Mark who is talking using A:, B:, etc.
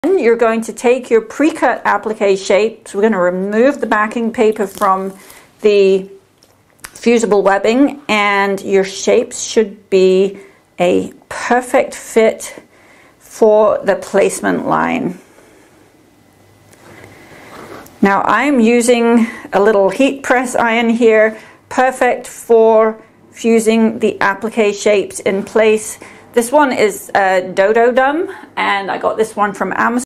A: You're going to take your pre-cut applique shapes. We're going to remove the backing paper from the fusible webbing, and your shapes should be a perfect fit for the placement line. Now I'm using a little heat press iron here, perfect for fusing the applique shapes in place. This one is Dodo Dum, and I got this one from Amazon.